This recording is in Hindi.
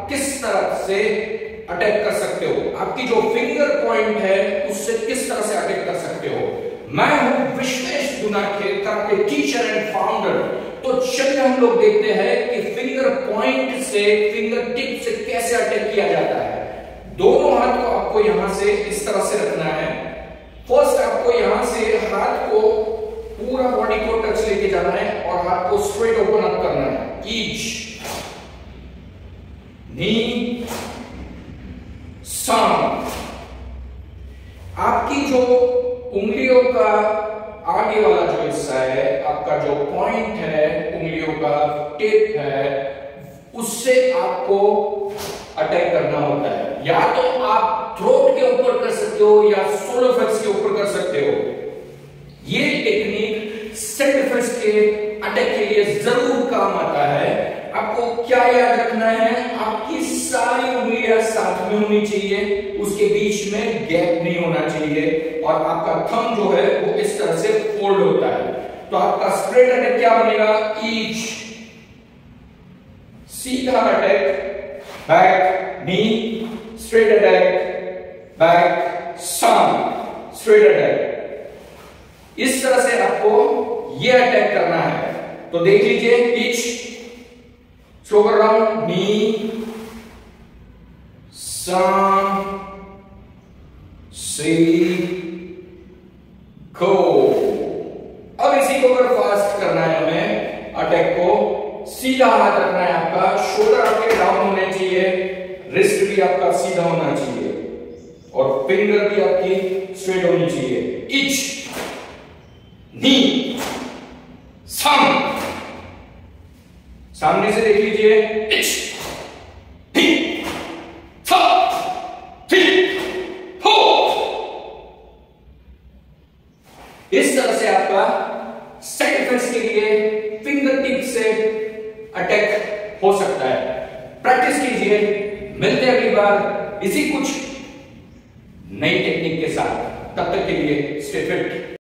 किस तरह से अटैक कर सकते हो, आपकी जो फिंगर पॉइंट है उससे किस तरह से अटैक कर सकते हो। मैं हूं विश्वेश दुनाखेत के टीचर एंड फाउंडर। तो चलिए हम लोग देखते हैं कि फिंगर पॉइंट से, फिंगर टिप से कैसे अटैक किया जाता है। दोनों हाथ को आपको यहां से इस तरह से रखना है। फर्स्ट आपको यहां से हाथ को पूरा बॉडी को टच लेके जाना है और हाथ को स्ट्रेट ओपन अप करना है। ईच, नी, सम। आपकी जो उंगलियों का आगे वाला जो हिस्सा है, आपका जो पॉइंट है, उंगलियों का टिप है, उससे आपको अटैक करना होता है। या तो आप थ्रोट के ऊपर कर सकते हो या सोलर फेस के ऊपर कर सकते हो। ये टेक्निक सेल्फ डिफेंस के अटैक के लिए जरूर काम आता है। आपको क्या याद रखना है, आपकी सारी उंगलियां साथ में होनी चाहिए, उसके बीच में गैप नहीं होना चाहिए और आपका थंब जो है वो इस तरह से फोल्ड होता है। तो आपका स्ट्रेट अटैक क्या बनेगा, ईच, सीधा अटैक, बैक, नी, स्ट्रेट अटैक, बैक, सम, स्ट्रेट अटैक। इस तरह से आपको ये अटैक करना है। तो देख लीजिए, ईच, स्लो कर रहा हूं, नी, सम, सी, को। अब इसी को अगर फास्ट करना है हमें, अटैक को सीधा हाथ रखना है, आपका शोल्डर आपके डाउन होने चाहिए, रिस्ट भी आपका सीधा होना चाहिए और फिंगर भी आपकी स्ट्रेट होनी चाहिए। इच, नी, सम। सामने से देख लीजिए, इच, नी, सम, थ्री, फोर। इस तरह से आपका सेल्फ डिफेंस के लिए फिंगर टिप से अटैक हो सकता है। प्रैक्टिस कीजिए, मिलते हैं अगली बार इसी कुछ नई टेक्निक के साथ। तब तक के लिए स्टे फिट।